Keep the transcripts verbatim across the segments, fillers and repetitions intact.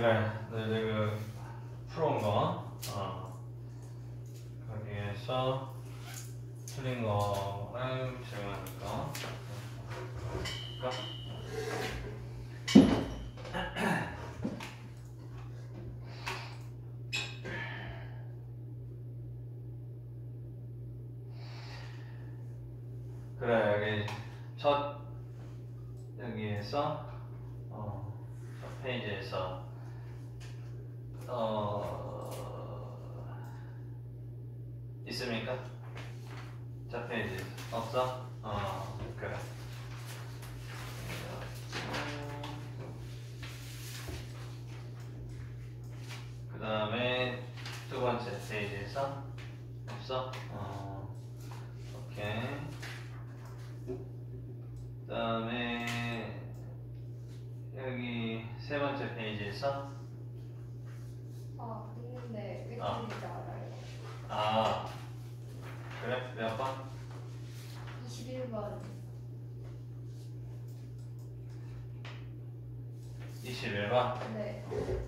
그래, 너희들 그 풀어온 거, 어, 거기에서 틀린 거랑 질문하는 거. 그래, 여기 첫 여기에서 어, 첫 페이지에서 어 있습니까? 첫 페이지 없어? 어 그래. 그 다음에 두 번째 페이지에서 없어? 어 오케이. 그 다음에 여기 세 번째 페이지에서 아 있는데 왜 아. 틀린지 알아요? 아 그래? 몇 번? 이십일 번. 이십일 번? 네.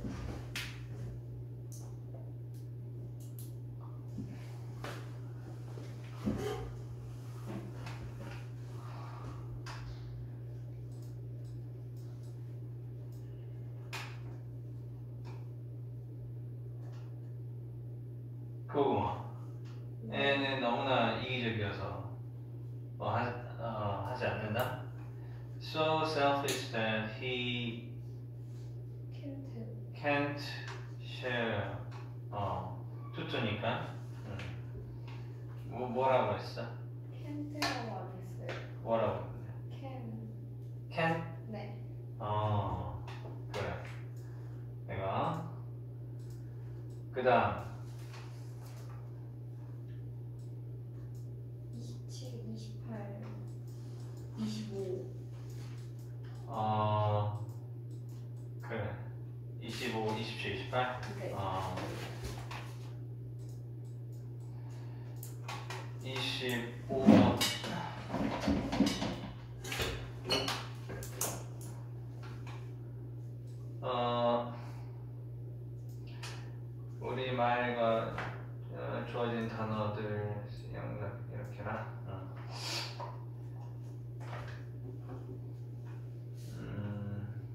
그거 애는 너무나 이기적이어서 뭐 하, 어, 하지 않는다? So selfish that he 캔트. can't share. 어, 투투니까. 음. 뭐, 뭐라고 했어? 캔트라고 안 했어요. 뭐라고 했는데? 캔. Can? 네. 어, 그래. 내가 그 다음 이십칠, 이십팔, 이십오. 어, 그래. 이십오, 이십칠, 이십팔? 네. 어, 이십오 번. 어, 우리말과 어, 주어진 단어들 영역 이렇게나. 어. 음,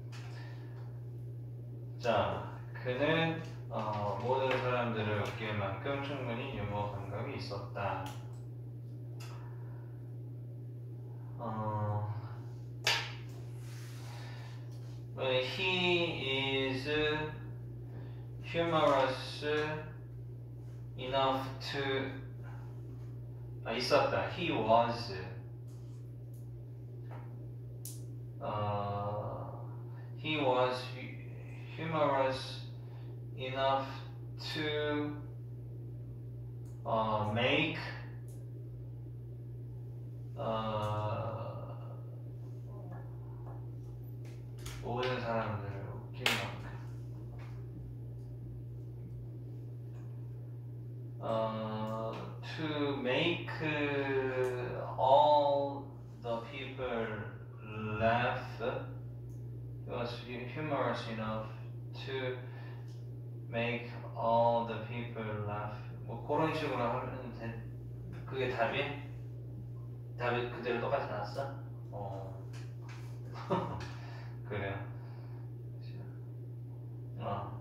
자, 그는 어, 모든 사람들을 웃길 만큼 충분히 유머 감각이 있었다. 어, he is humorous enough to 아, 있었다. He was 어, he was humorous enough to 어, make 어, 모든 사람들을 웃기는 만큼 어, to make all the people laugh. He was humorous enough to make all the people laugh. 뭐 그런 식으로 하면 돼. 그게 답이? 답이 그대로 똑같이 나왔어? 어. 그래요. 어.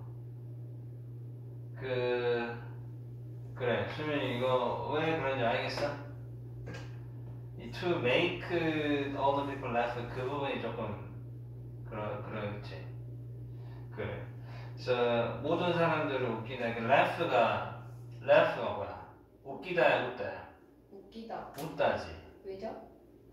그 그래. 수민이 이거 왜 그런지 알겠어? 이 to make all the people laugh 그 부분이 조금 그러 그렇지. 그래. 그래서 모든 사람들을 웃기다. 그 laugh가 laugh가 뭐야? 웃기다야, 웃다야? 웃기다. 웃다지. 왜죠?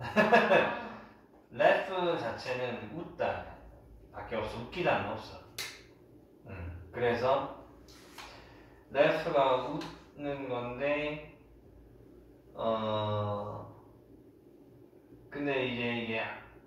laugh 자체는 웃다 밖에 없어. 웃기다는 없어. 음. 그래서 laugh가 웃는 건데 어 근데 이제 이게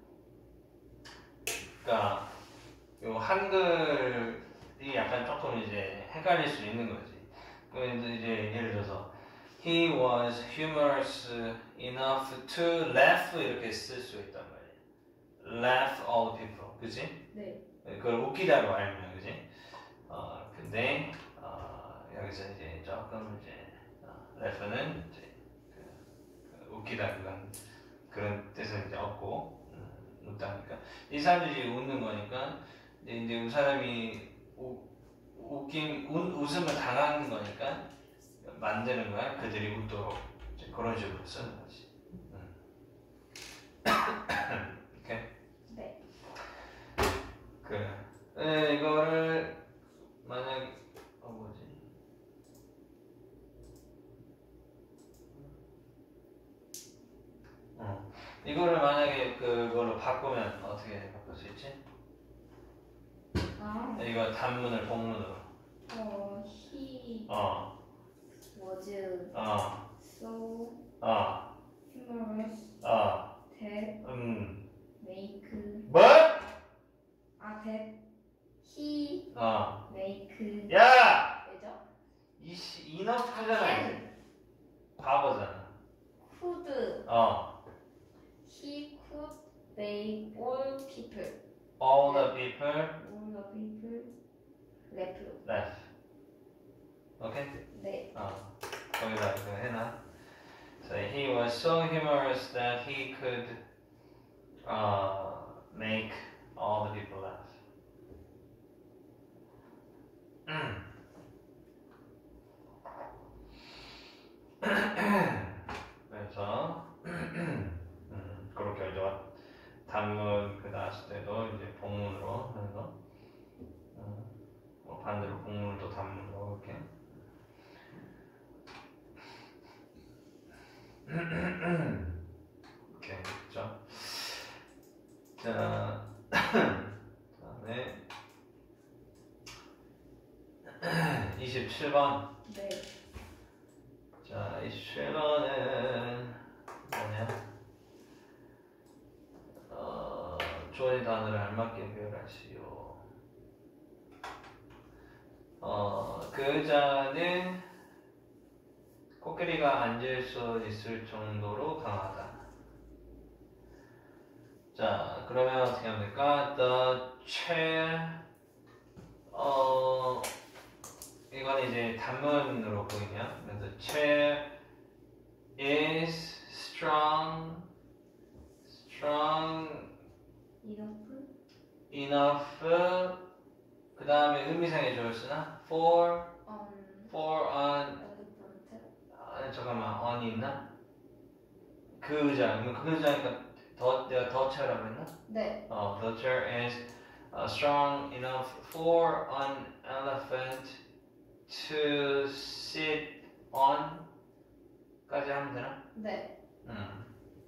그러니까 요 한글이 약간 조금 이제 헷갈릴 수 있는 거지. 그래서 이제 예를 들어서 he was humorous enough to laugh 이렇게 쓸 수 있단 말이야. laugh all people, 그치? 네. 그걸 웃기다고 알면, 그치? 근데 어, 여기서 이제 조금 이제 어, laugh는 이제 그, 그 웃기다 그런 그런 뜻은 이제 없고 음, 웃다니까 이 사람들이 웃는 거니까 이제, 이제 그 사람이 우, 웃김 웃, 웃음을 당하는 거니까 만드는 거야 그들이 웃도록 이제 그런 식으로 쓰는 거지. 음. 오케이. 네. 그래. 네, 이거를 만약 어 뭐지? 어. 이거를 만약에 그걸로 바꾸면 어떻게 바꿀 수 있지? 아, 이거 단문을 복문으로. 어, he 어. was 어. so 어. humorous 어. that 음. make 뭐? 아 that he 어. make 야! 왜죠? 이씨 이너프잖아. can 바보잖아. could 어. he could make all people All the people all the people laugh. laugh. 오케이? 네. 어. 거기다 이거 해놔. So he was so humorous that he could uh, make all the people laugh. 음. 그래서 음, 그렇게 이제 단문 그 나왔을 때도 이제 복문으로 해서 음, 뭐 반대로 복문을 또 단문으로 이렇게 오케이 그렇죠. 자 그다음에 이십칠 번. 네. 자, 이십칠 번은 뭐냐? 어, 주어진 단어를 알맞게 표현하시오. 어, 그 의자는 코끼리가 앉을 수 있을 정도로 강하다. 자, 그러면 어떻게 하면 될까? The chair, 어, 이건 이제 단문으로 보이냐? 그래서 chair is strong, strong enough enough. 그 다음에 의미상의 조를 쓰나? For, on for on. elephant. 아, 잠깐만, on이 있나? 그 의자. 그러면 그 의자니까 더 내가 더 chair라고 했나? 네. 어, the chair is uh, strong enough for an elephant to sit on 까지 하면 되나? 네. 음.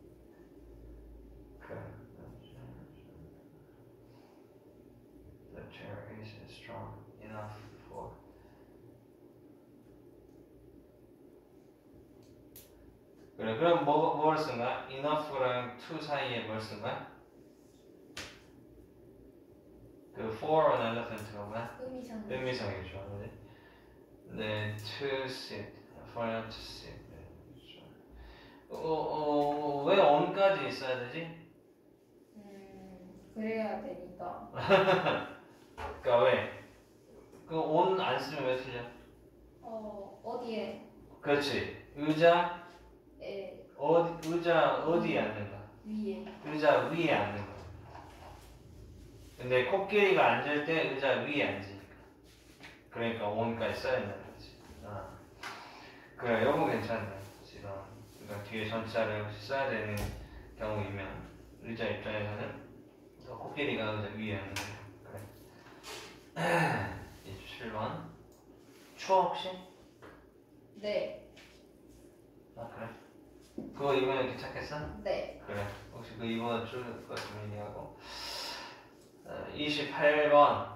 그래. The chair is strong enough for 그래. 그럼 뭐, 뭐를 쓴 거야? enough랑 to 사이에 뭘 쓴 거야? 그 for an elephant가 뭐야? 의미상. 의미상이죠. 그지? 네, to sit, for them to sit. 네, 그렇죠. 어, 어, 왜 on까지 있어야 되지? 음, 그래야 되니까. 그러니까 왜? 그 on 안 쓰면 왜 틀려? 어, 어디에? 그렇지. 의자, 에, 어디, 의자 어디에 앉는 거야? 위에. 의자 위에 앉는 거야. 근데 코끼리가 앉을 때 의자 위에 앉으니까. 그러니까 on까지 써야 된다는 거지. 아. 그래, 요거 괜찮네. 지금. 그러니까 뒤에 전치사를 써야 되는 경우이면 의자 입장에서는 코끼리가 의자 위에 앉는 거야. 그래. 이십칠 번. 추워 혹시? 네. 아 그래? 그거 이번에 괜찮겠어? 네. 그래. 혹시 그 이번에 줄 거 좀 얘기하고. 어, 이십팔 번.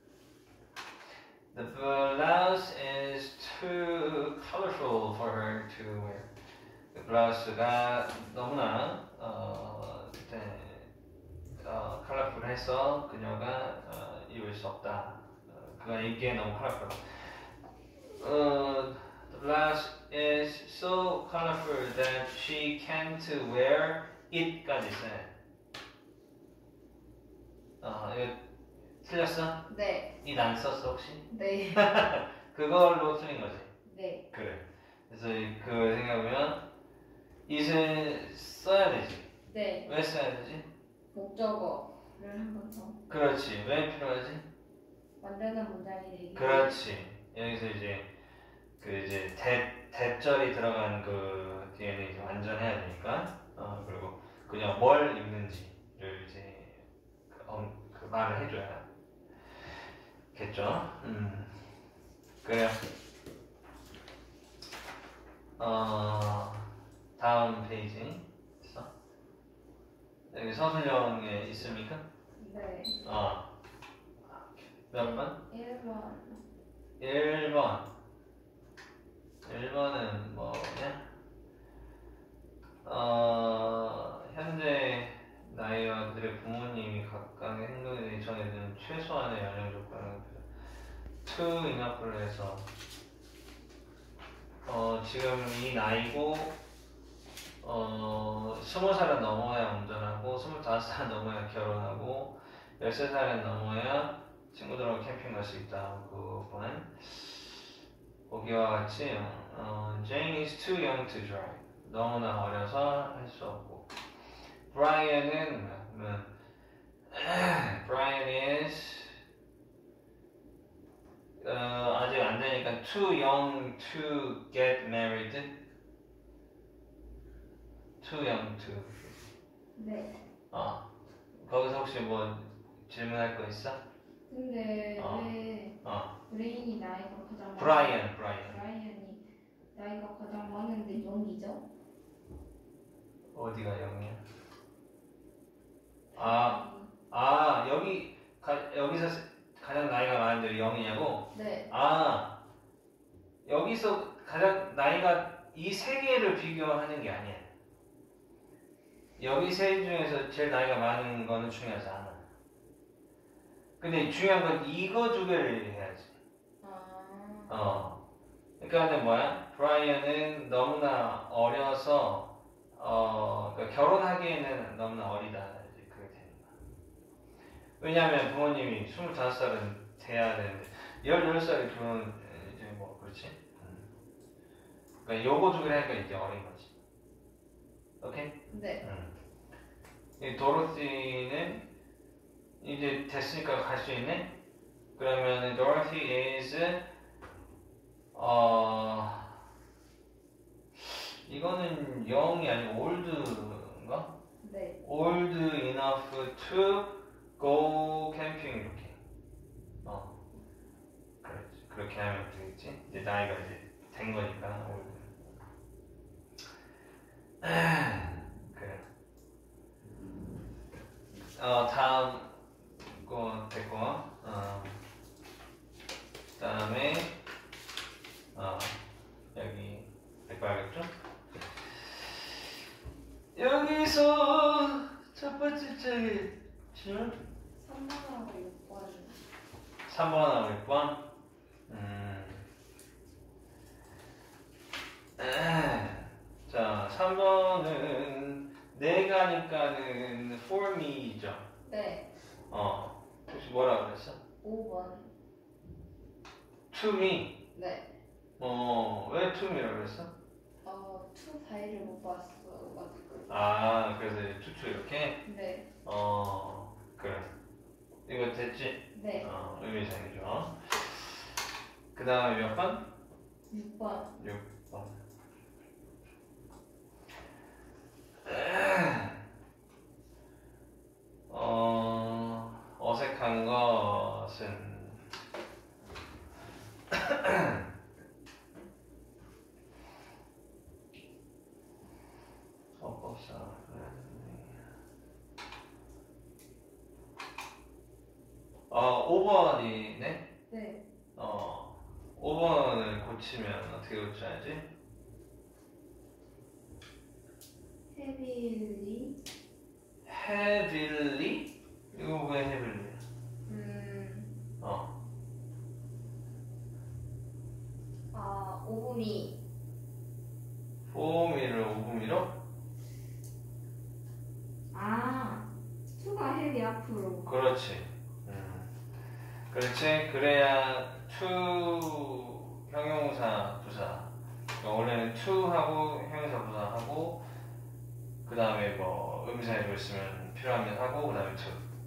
The blouse is too colorful for her to wear. 그 블라우스가 너무나 어, 네, 어, 컬러풀해서 그녀가 어, 입을 수 없다. 어, 그가 입기에 너무 컬러풀. 어, the blouse is so colorful that she can't wear it까지 써. 어, 이거 틀렸어? 네. 이 안 썼어 혹시? 네. 그걸로 틀린 거지. 네. 그래. 그래서 이- 그걸 생각하면 it을 써야 되지. 네. 왜 써야 되지? 목적어를 한 번 더 그렇지. 왜 필요하지? 만드는 문장이 되기. 그렇지. 여기서 이제 그 이제 대 대절이 들어간 그 뒤에는 이제 완전해야 되니까. 어 그리고 그냥 뭘 입는지를 이제 그, 어, 그 말을 해줘야겠죠. 음. 그래요. 어 다음 페이지 있어? 여기 서술형에 있습니까? 네. 어. 몇 번? 일 번. 일 번. 일 번은 뭐냐? 어, 현재 나이와 그들의 부모님이 각각의 행동에 정해진 최소한의 연령 조건을 to enough를 해서 어, 지금 이 나이고 어, 스무 살은 넘어야 운전하고 스물다섯 살은 넘어야 결혼하고 열세 살은 넘어야 친구들하고 캠핑 갈 수 있다. 그 부분 보기와 같이 어, Jane is too young to drive. 너무나 어려서 할 수 없고 Brian은 뭐, Brian is 어, 아직 안 되니까 too young to get married. too young to. 네. 어. 거기서 혹시 뭐 질문할 거 있어? 근데 어. 왜 어. 브레인이 나이가 가장 많 브라이언, 브라이언. 브라이언이 나이가 가장 많은데 영이죠? 어디가 영이야? 아, 아 여기 가, 여기서 가장 나이가 많은데 영이냐고? 네. 아, 여기서 가장 나이가 이 세 개를 비교하는 게 아니야. 여기 세 중에서 제일 나이가 많은 거는 중요하지 않아. 근데 중요한 건 이거 두 개를 해야지. 아. 어. 그러니까는 뭐야? 브라이언은 너무나 어려서 어 그러니까 결혼하기에는 너무나 어리다. 이제 그게 되는 거야. 왜냐하면 부모님이 스물다섯 살은 돼야 되는데 열여덟 살에 결혼 이제 뭐 그렇지? 음. 그러니까 요거 두 개를 하니까 이제 어린 거지. 오케이? 네. 음. 이 도로시는 이제 됐으니까 갈 수 있네? 그러면 Dorothy is 어 이거는 young이 아니고 old인가? 네. old enough to go camping 이렇게 어 그렇지 그렇게 하면 되겠지 이제 나이가 이제 된 거니까 old 그래 어 다음 거 됐고 어 그다음에 어 여기 봐야겠죠? 여기서 첫 번째 책이 질문? 삼 번하고 육 번. 삼 번하고 육 번? 음. 자, 삼 번은 내가 하니까는 for me이죠? 네. 어. 혹시 뭐라고 그랬어? 오 번. to me. 네. 어, 왜 to me라고 그랬어? 어, 투 파일을 못 봤어가지고. 아, 그래서 이제 투투 이렇게? 네. 어, 그래. 이거 됐지? 네. 어, 의미상이죠. 그 다음에 몇 번? 육 번. 육 번. 어, 어색한 것은 어법사 어, 오 번이네? 네. 어, 오 번을 고치면 어떻게 고쳐야지? 헤빌리. heavily? 이거 왜 heavily? 음. 어. 아, 오분이. 포미를 오분미로? 아, 투가 헤비 앞으로. 그렇지. 음. 그렇지. 그래야 to 형용사 부사. 그러니까 원래는 to하고 형용사 부사하고 그 다음에 뭐 의미사에도 있으면 필요하면 하고 그 다음에 to.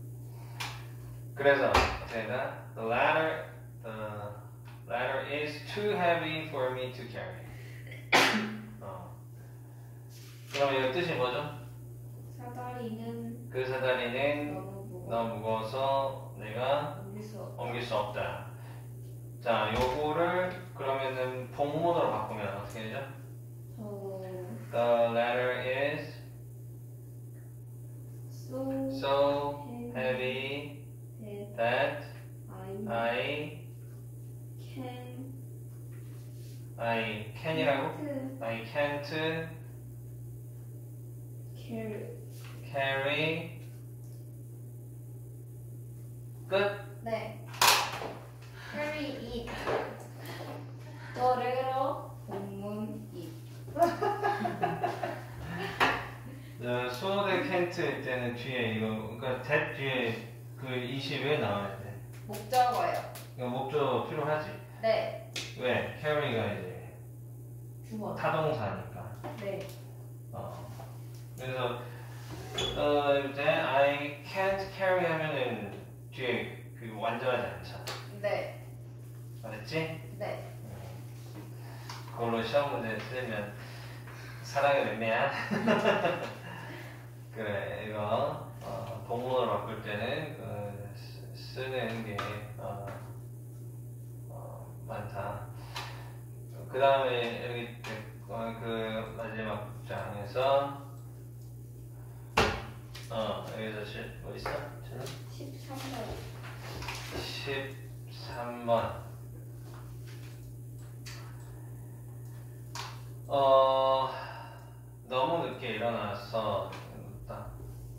그래서 제가 the ladder the ladder is too heavy for me to carry. 어. 그럼 이 뜻이 뭐죠? 사다리는 그 사다리는 너무 무거워. 너무 무거워서 내가 옮길 수 없다. 옮길 수 없다. 자, 요거를 그러면은 복문으로 바꾸면 어떻게 되죠? 저 The ladder is so so heavy that that I I can I can이라고? can't I can't carry. carry. 끝. 네. carry it. 너래로 본문 it. 어, 수어대 can't일 때는 뒤에 이거 그러니까 that 뒤에 그 이시 왜 나와야 돼? 목적어요. 이거 목적 필요하지. 네. 왜? carry가 이제 주어. 타동사니까. 네. 어. 그래서 어 이제 I can't carry 하면은 뒤에 그 완전하지 않잖아. 네. 알았지? 네. 그걸로 시험 문제 틀리면 사랑의 맴매야. 그래 이거 어, 동문으로 바꿀 때는 그, 쓰- 쓰는 게 어, 어, 많다. 그 다음에 여기 어, 그 마지막 장에서 어 여기서 실, 뭐 있어? 십삼 번. 십삼 번. 어, 너무 늦게 일어나서, 딱,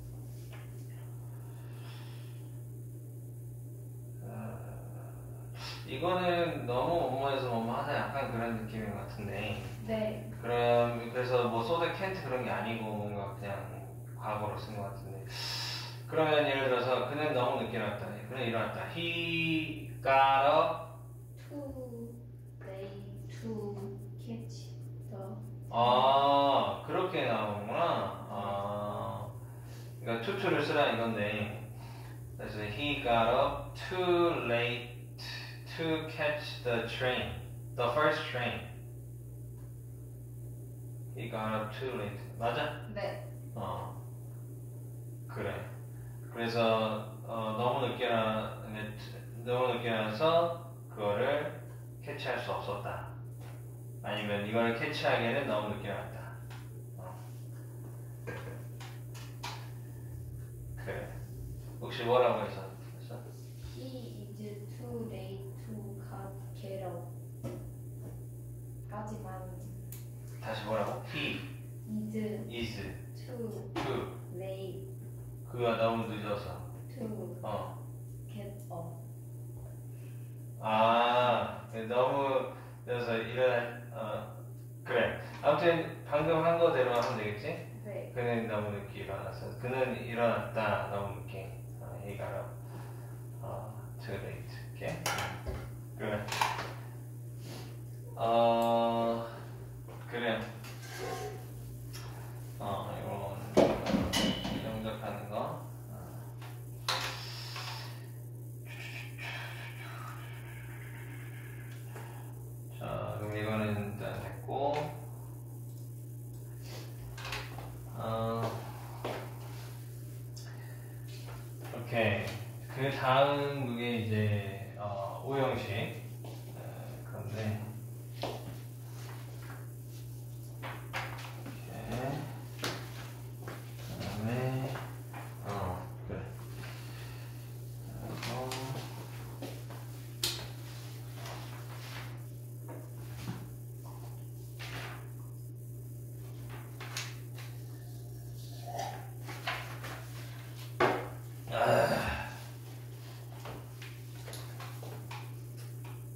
어, 이거는 너무 업무에서 뭐뭐 하자 약간 그런 느낌인 것 같은데. 네. 그럼, 그래서 뭐, 소드 캔트 그런 게 아니고, 뭔가 그냥 과거로 쓴 것 같은데. 그러면 예를 들어서, 그는 너무 늦게 일어났다. 그는 일어났다. He got up. to lay to catch the. 아, 그렇게 나오는구나. 아, 그러니까 투투를 쓰라 이건데. 그래서 he got up too late to catch the train, the first train. He got up too late. 맞아? 네. 어, 그래. 그래서 어, 너무 늦게 일어나, 너무 늦게 일어나서 그거를 캐치할 수 없었다. 아니면 이걸 캐치하기에는 너무 늦게 일어났다. 어. 그래. 혹시 뭐라고 해서? 했어? He is too late to get up. 까지만. 다시 뭐라고? He is is too too. late 그가 너무 늦어서. to 어. get up. 아, 너무 늦어서 일어나. 어, 그래. 아무튼 방금 한 거대로 하면 되겠지? 네. 그는 너무 늦게 일어났어. 그는 일어났다. 너무 늦게. 어, he got up. 어, too late. 오케이? 그래. 어, 그래. 어, 이런 영접하는 거. 어. 자, 그럼 이거는 일단 됐고. 어, 오케이. 그 다음 그게 이제 어, 오형식. 어, 그런데 이렇게 그다음에 어 그래. 그래서 아,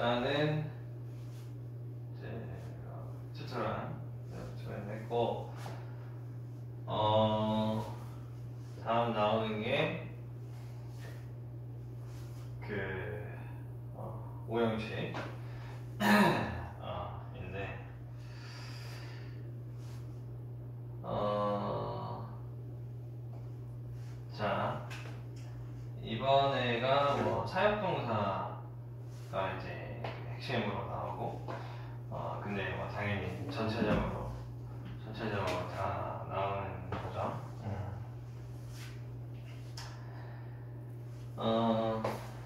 일단은 이제 튜토랑 튜토했고 어 다음 나오는 게 그 어, 오형식 어, 인데 어, 자 이번에가 뭐 사역동사가 이제 핵심으로 나오고 어 근데 뭐 당연히 전체적으로 전체적으로 다 나오는 거죠. 음. 어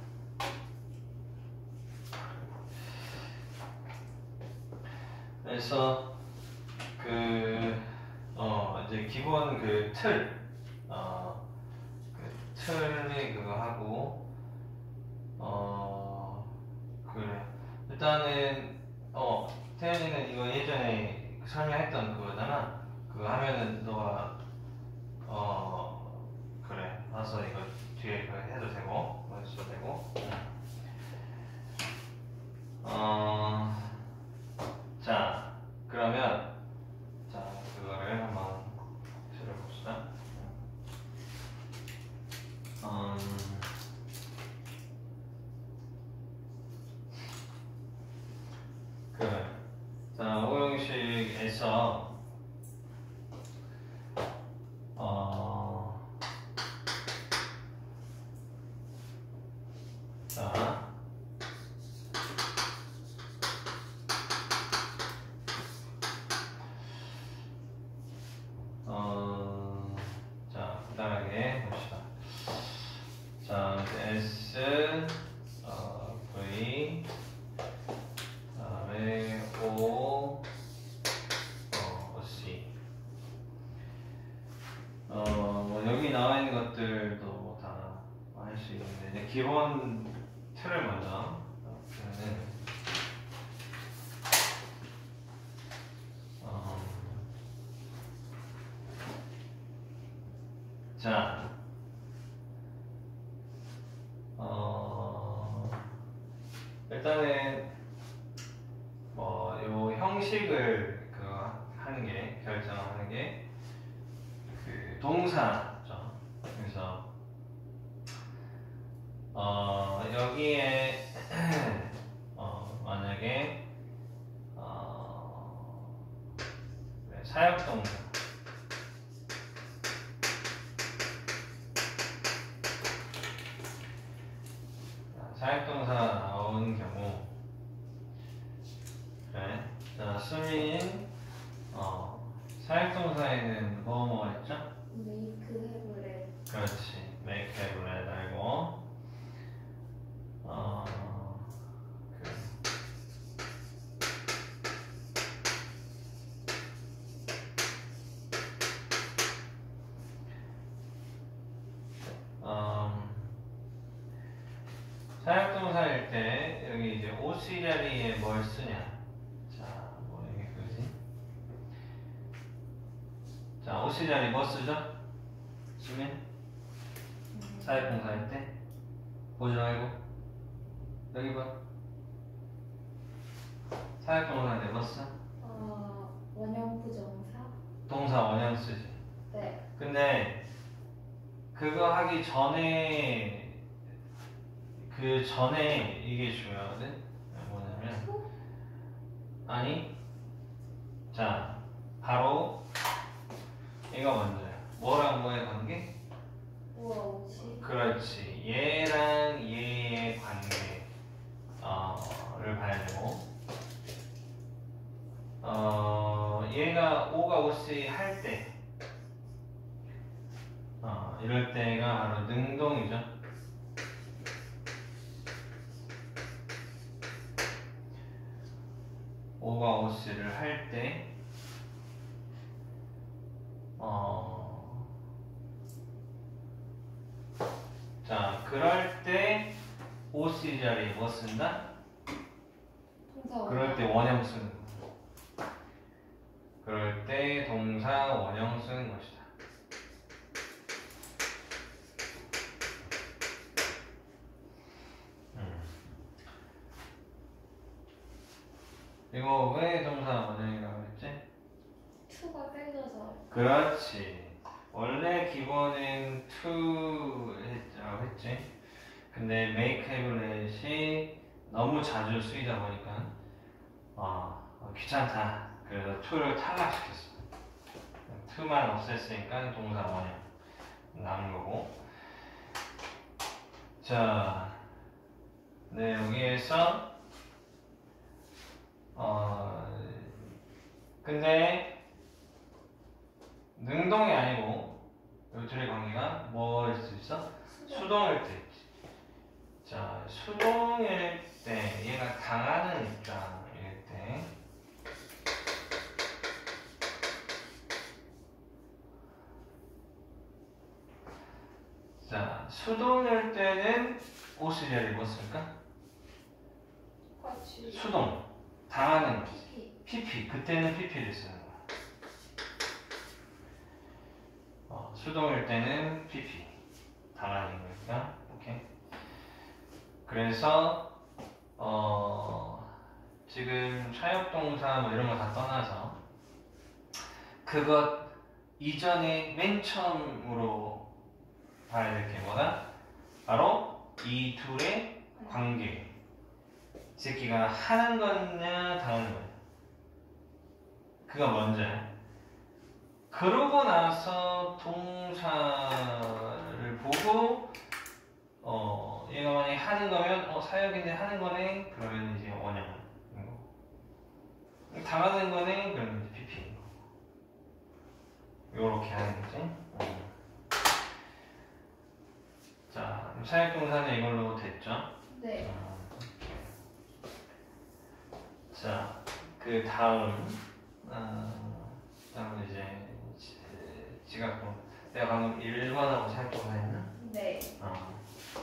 그래서 그 어 이제 기본 그 틀, 어 그 틀이 그거 하고 어 그래 일단은 어 태연이는 이거 예전에 설명했던 그거잖아. 그거 하면은 너가 어 그래 와서 이거 뒤에 그거 해도 되고 뭐 해도 되고 어 자 그러면 자 그거를 한번 들어봅시다. 음, 그, 자, 오형식에서, 어, 자, 어, 자, 간단하게 봅시다. 자, S, 어, V, 그다음에 O, 어, C. 어, 뭐 여기 나와 있는 것들도 뭐 다 할 수 있는데 이제 기본 틀을 먼저 그러면은 어, 자, 어, 일단은 뭐 요 형식을 그 하는 게 결정하는 게 그 동사죠. 그래서 어 여기에 어 만약에 어 그래, 사역동사 사역동사 나오는 경우 그래 자 수민 어 사역동사에는 뭐 뭐 했죠? make, have, read. 그렇지 make, have, read 알고 어 그, 음, 사역동사일 때 여기 이제 오씨 자리에 뭘 쓰냐? 자, 뭐 이게 그지? 자, 오씨 자리 뭐 쓰죠? 수민? 사역동사일 때 보지 말고 여기 봐. 사역동사일 때 뭐 써? 어, 원형 부정사? 동사 원형 쓰지. 네. 근데 그거 하기 전에 그 전에 이게 중요하거든. 뭐냐면 아니 자 바로 이거 먼저야. 뭐랑 뭐의 관계? 우와, 오지. 그렇지. 얘랑 얘의 관계 어를 봐야 되고 어 얘가 오가 오씨 할 때 어, 이럴 때가 바로 능동이죠. 오가 오씨를 할 때, 어, 자, 그럴 때 오씨 자리에 뭐 쓴다? 동사 그럴 때 원형 쓰는 거. 그럴 때 동사 원형 쓰는 것이다. 이거 왜 동사 원형이라고 했지? to가 땡겨서. 그렇지. 원래 기본은 to라고 했지. 근데 make, have, let이 너무 자주 쓰이다 보니까 어, 어, 귀찮다. 그래서 to를 탈락시켰어. to만 없앴으니까 동사 원형 남은 거고. 자, 네 여기에서 어 근데 능동이 아니고 이 둘의 관계가 뭐일 수 있어? 수동일 때 있지. 자, 수동일 때 얘가 당하는 입장일 때 자, 수동일 때는 옷을 입었을까? 같이. 수동 당하는 거지. 피피. 피피 그때는 피피를 쓰는 거야. 어, 수동일 때는 피피 당하는 거니까. 오케이. 그래서 어, 지금 차역동사 뭐 이런 거 다 떠나서 그것 이전에 맨 처음으로 봐야 될 게 뭐다? 바로 이 둘의 관계. 이 새끼가 하는 거냐 당하는 거냐. 그가 먼저야. 그러고 나서 동사를 보고 어 얘가 만약에 하는 거면 어 사역인데 하는 거네. 그러면 이제 원형인 거. 당하는 거네. 그러면 이제 피피인 거. 요렇게 하는 거지. 음. 자, 사역 동사는 이걸로 됐죠? 네. 음. 자, 그 다음 어, 다음은 이제 지- 지각동. 내가 방금 일 번하고 사역 동사 했나? 네. 어.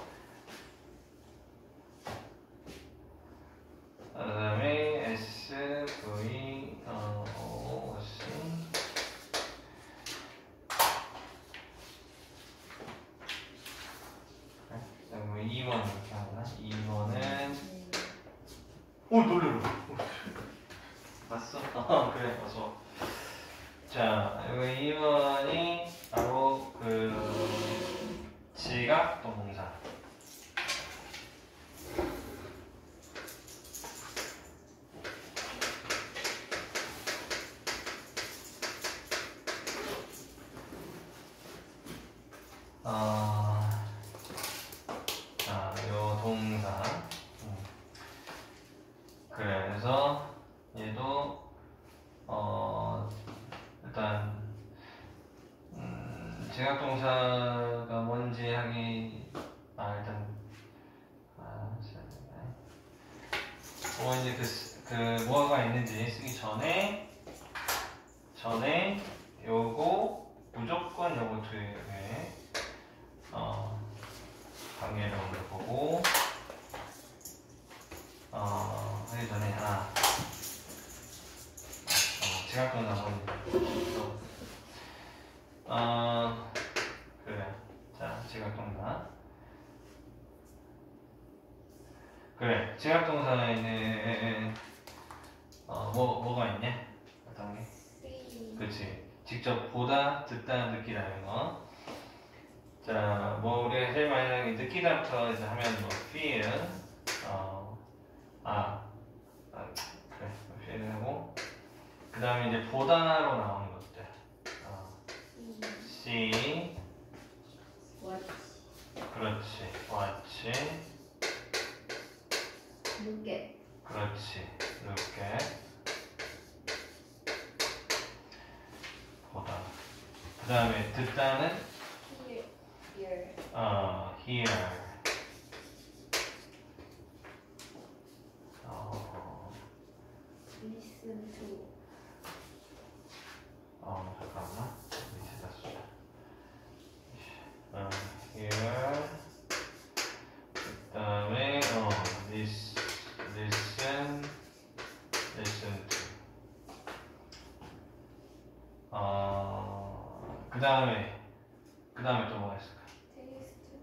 그 다음에 S, V, 어, O, C. 그 다음에 이 번 이렇게 하나? 이 번은 오 놀래라. 봤어? 어, 그래 어서. 자, 여기 이 번이 바로 그 지각 동사. 어, 자, 요 동사. 음. 그래서 얘도 어 일단 음, 지각 동사가 뭔지 하기 아 일단 아 뭐 이제 그, 그 뭐가 있는지 쓰기 전에 전에 요거 무조건 요거 두 개 어 관계를 먼저 보고 어 하기 전에 아 어, 지각동사 뭔지 어 그래 자 지각동사 그래 지각동사에는 어 뭐 뭐가 있냐 어떤 게 C. 그렇지 직접 보다 듣다 느끼다는 거. 자, 뭐 우리가 제일 많이 하는 게 느끼다부터 이제 하면 뭐 feel, 어, 아, 아 그래, feel 하고 그 다음에 이제 보다로 나오는 것들, 어, see, watch. 그렇지, watch, look at. 그렇지, look at, 보다. 그 다음에 듣다는 hear. hear. 어, hear. 어, listen to. 어, 잠깐만. 밑에다 쓰자. 어, hear. 그 다음에, 어, this, listen, listen to. 어, 그 다음에, 그 다음에 또 뭐가 있을까? taste.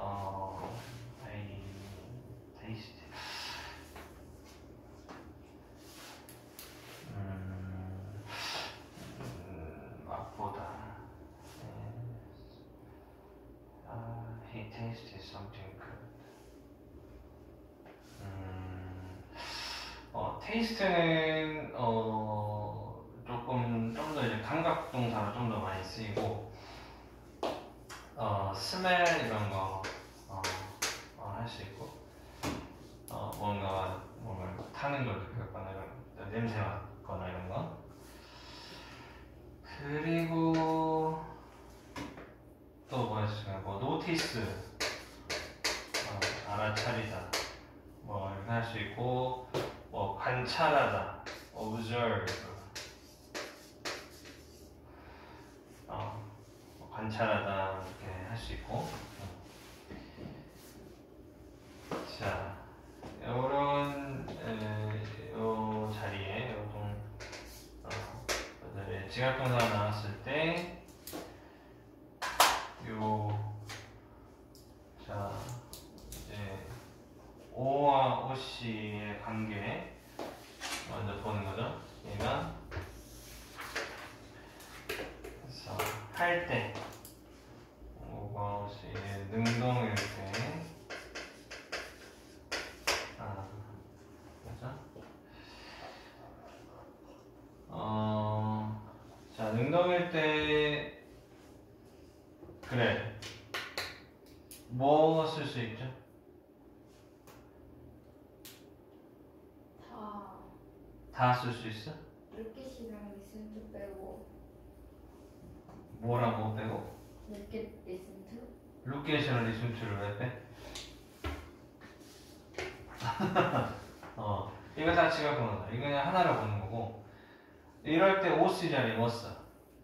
어, I, taste. 테이스트는 어 조금 좀 더 이제 감각 동사로 좀 더 많이 쓰이고 어 스멜 이런 거 어, 어, 할 수 있고 어 뭔가 뭔가 타는 걸 느꼈거나 이런 냄새 맡거나 이런 거 그리고 또 뭐 있을까요? 뭐 노티스 어, 알아차리다 뭐 이렇게 할 수 있고 뭐 관찰하다 observe 어, 뭐 관찰하다 이렇게 할 수 있고 자 요런 에, 요 자리에 요동 어, 지각동사 나왔을 때 요 자 이제 O와 오씨의 관계 먼저 보는 거죠. 얘가 그래서 할 때 O와 오씨의 능동일 때 아, 그죠? 어, 자 능동일 때 그래 뭐 쓸 수 있죠? 다 다 쓸 수 있어? 르켓이랑 리슨트 빼고 뭐랑 뭐 빼고? 르켓 리슨트? 로케이션을 리슨트를 왜 빼? 어, 이거 다 지각 동사다. 이거 그냥 하나로 보는 거고. 이럴 때 오씨 자리에 뭐 써?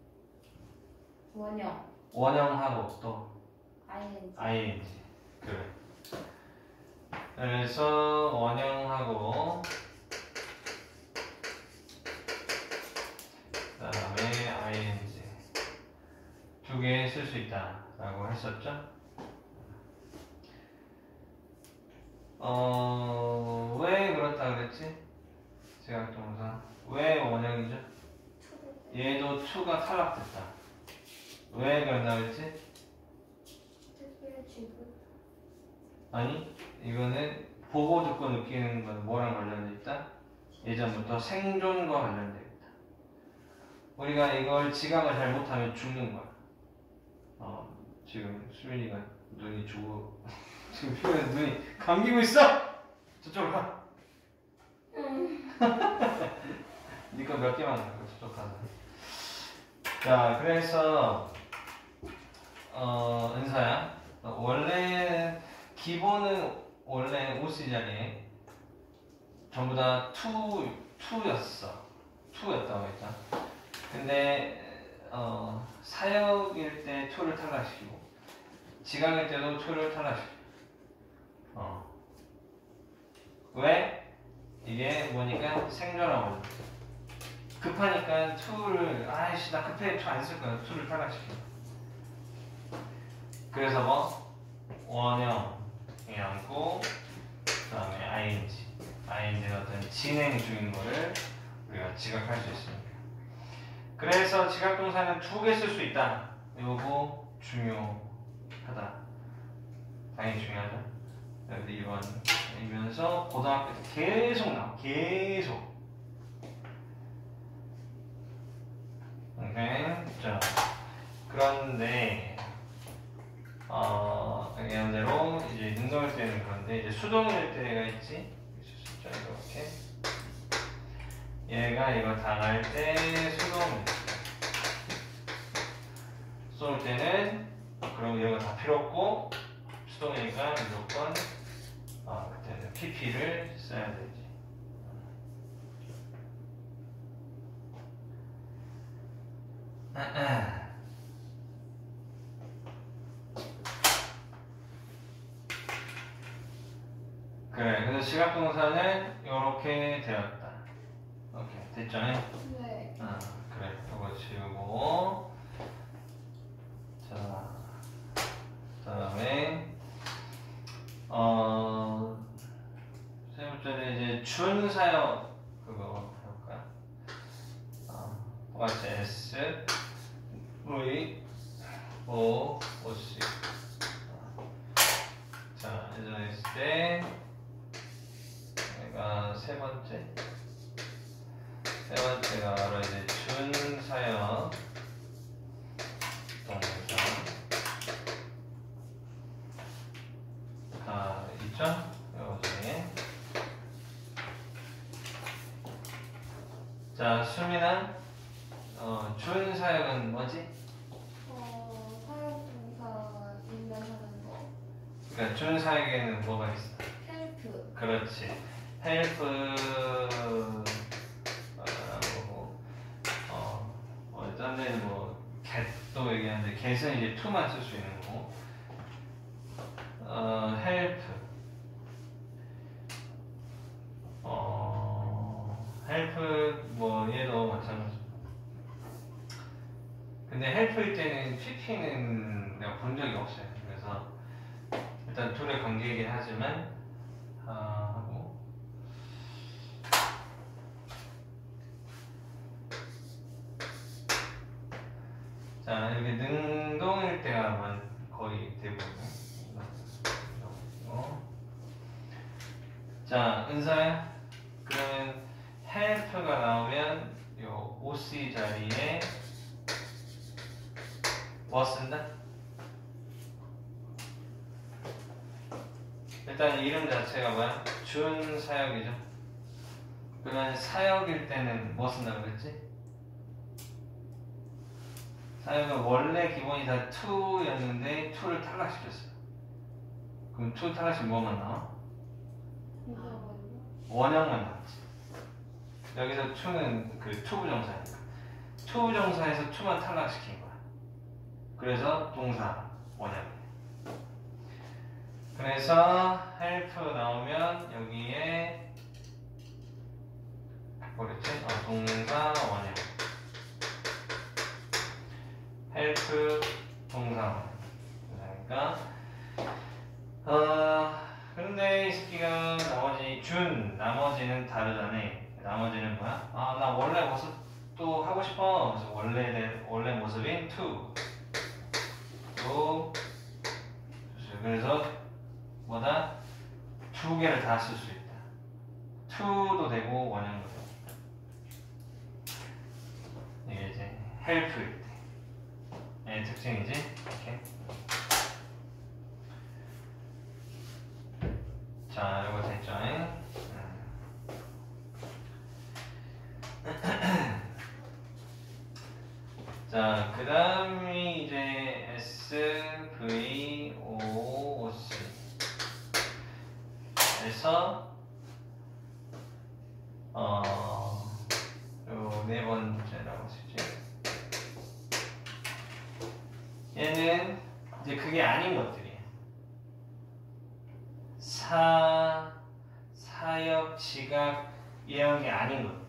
원형 원형하고 또 아이엔지 아이엔지. 그래. 그래서 원형하고 그다음에 아이엔지 두 개 쓸 수 있다라고 했었죠. 어, 왜 그렇다 그랬지? 지각 동사. 왜 원형이죠? 얘도 to가 탈락됐다. 왜 그런다 그랬지? 특별 지급 아니, 이거는 보고 듣고 느끼는 건 뭐랑 관련돼 있다? 예전부터 생존과 관련돼 있다. 우리가 이걸 지각을 잘 못하면 죽는 거야. 어, 지금 수민이가 눈이 죽어. 지금 피부에서 눈이 감기고 있어! 저쪽으로 가! 니거 몇 개만 갖고 저쪽 가자. 자, 그래서 어, 은사야. 어, 원래 기본은 원래 오씨 자리에 전부 다 투, 투였어. 투였다고 했다. 근데 어, 사역일 때 투를 탈락시키고 지각일 때도 투를 탈락시키고 어. 왜? 이게 뭐니까 생존하고 급하니까 투를 아이씨 나 급해 투 안 쓸 거야. 투를 탈락시켜. 그래서 뭐 원형이 않고 그 다음에 아이엔지 아이엔지는 어떤 진행 중인 거를 우리가 지각할 수 있습니다. 그래서 지각 동사는 두 개 쓸 수 있다. 요거 중요하다. 당연히 중요하죠. 여기 이번이면서 고등학교 때 계속 나와. 계속. 오케이. 자, 그런데 어, 예언대로 이제 능동일 때는 그런데 이제 수동일 때가 있지. 자, 이렇게. 얘가 이거 당할 때 수동일 때. 수동일 때는 그럼 이런 거 다 필요 없고 수동이니까 무조건 아, 그때는 피피를 써야 되지. 그래, 그래서 지각동사는 이렇게 되었다. 오케이, 됐죠? 네 아, 그래, 이거 지우고 자, 그다음에 어, 세 번째는 이제 준사역 그거 해볼까? 어, 똑같이 S, V, O, 오씨. 자, 예전에 있을 때 내가 세 번째 세 번째가 바로 이제 준사역 동사 아 있죠? 여기 자 수민아 어, 준사역은 뭐지? 어, 사역동사 인면하는 거. 그러니까 준사역에는 뭐가 있어? 헬프. 그렇지. 헬프 어, 어, 어, 딴 데는 뭐 get도 얘기하는데 get은 이제 to만 쓸 수 있는 거고 어, help 어, help 뭐 얘도 마찬가지. 근데 help일 때는 피피는 내가 본 적이 없어요. 그래서 일단 둘의 관계이긴 하지만 아, 하고 자 이렇게 능동일 때가 거의 대부분. 자 은서야 그러면 help가 나오면 요 오씨 자리에 뭐 쓴다? 일단 이름 자체가 뭐야? 준사역이죠. 그러면 사역일 때는 뭐 쓴다고 그랬지? 사역은 원래 기본이 다 to였는데 to를 탈락시켰어요. 그럼 to 탈락시키면 뭐만 나와? 원형만 나왔지. 여기서 to는 그 to 부정사니까 to 부정사에서 to만 탈락시킨 거야. 그래서 동사 원형이에요. 그래서 help 나오면 여기에 뭐랬지? 어, 동사 원형 help 동사 원형 그러니까 어 근데 이 새끼가 나머지 준 나머지는 다르다네. 나머지는 뭐야? 아 나 원래 모습 또 하고 싶어. 그래서 원래 원래 모습인 to 또 그래서 뭐다? 두 개를 다 쓸 수 있다. to도 되고 원형도 되고. 이게 이제 help일 때. 의 특징이지? 이렇게. 자, 이거 됐죠? 자, 그 다음이 이제 S, V, O, O, C. 그래서, 어, 요 네 번째라고 쓰지. 얘는 이제 그게 아닌 것들이에요. 사, 사역, 지각, 이런 게 아닌 것들.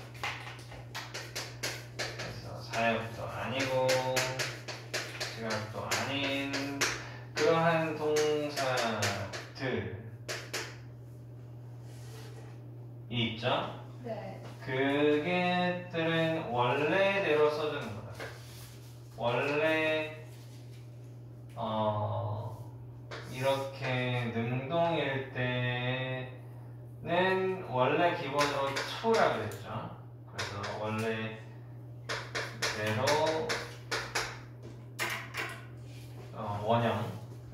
그래서 사역도 아니고, 지각도 아닌 그러한 동사들이 있죠? 네. 그게들은 원래대로 써주는 거다. 원래 어 이렇게 능동일 때는 원래 기본으로 to라 그랬죠. 그래서 원래대로 어, 원형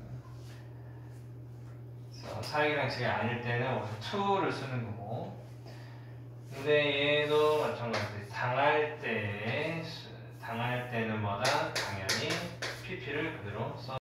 사역이랑 지각 아닐 때는 원래 to를 쓰는 거고. 근데 얘도 마찬가지. 당할 때, 당할 때는 뭐다? 당연히 피피를 그대로 써.